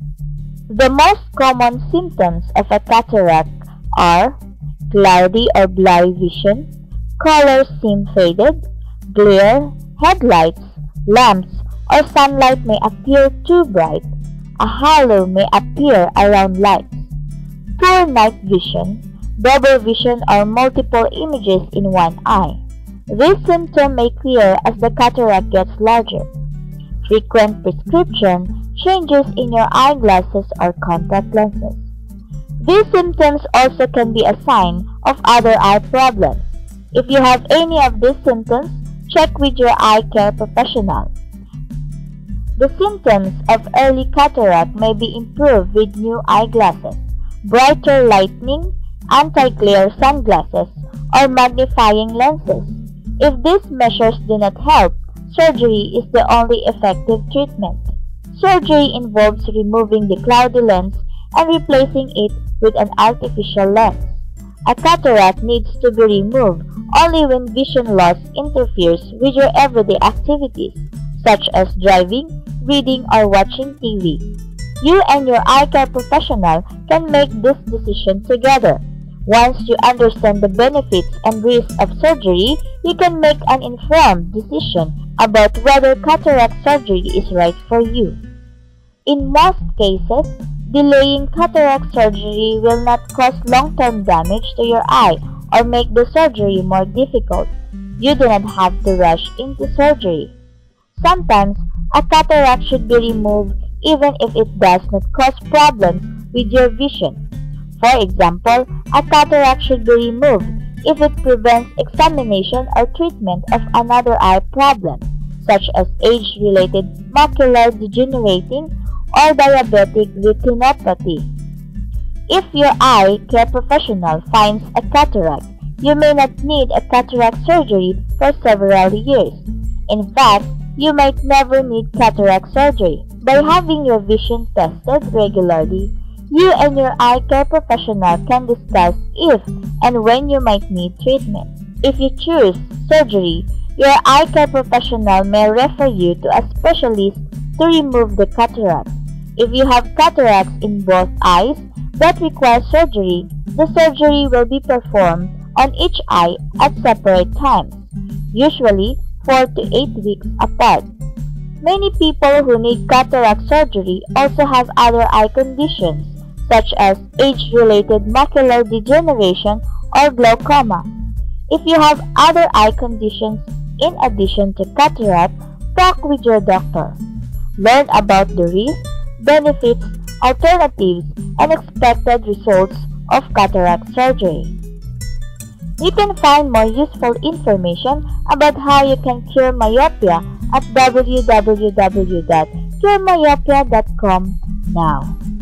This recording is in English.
The most common symptoms of a cataract are cloudy or blurry vision, colors seem faded, glare, headlights, lamps, or sunlight may appear too bright. A halo may appear around lights. Poor night vision, double vision or multiple images in one eye. This symptom may clear as the cataract gets larger. Frequent prescription changes in your eyeglasses or contact lenses. These symptoms also can be a sign of other eye problems. If you have any of these symptoms, check with your eye care professional. The symptoms of early cataract may be improved with new eyeglasses, brighter lighting, anti-glare sunglasses, or magnifying lenses. If these measures do not help, surgery is the only effective treatment. Surgery involves removing the cloudy lens and replacing it with an artificial lens. A cataract needs to be removed only when vision loss interferes with your everyday activities, such as driving, reading, or watching TV. You and your eye care professional can make this decision together. Once you understand the benefits and risks of surgery, you can make an informed decision about whether cataract surgery is right for you. In most cases, delaying cataract surgery will not cause long-term damage to your eye or make the surgery more difficult. You do not have to rush into surgery. Sometimes, a cataract should be removed even if it does not cause problems with your vision. For example, a cataract should be removed if it prevents examination or treatment of another eye problem, such as age-related macular degenerating or diabetic retinopathy. If your eye care professional finds a cataract, you may not need a cataract surgery for several years. In fact, you might never need cataract surgery. By having your vision tested regularly, you and your eye care professional can discuss if and when you might need treatment. If you choose surgery, your eye care professional may refer you to a specialist to remove the cataract. If you have cataracts in both eyes that require surgery, the surgery will be performed on each eye at separate times, usually 4 to 8 weeks apart. Many people who need cataract surgery also have other eye conditions, such as age-related macular degeneration or glaucoma. If you have other eye conditions in addition to cataract, talk with your doctor. Learn about the risks, benefits, alternatives, and expected results of cataract surgery. You can find more useful information about how you can cure myopia at www.curemyopia.com now.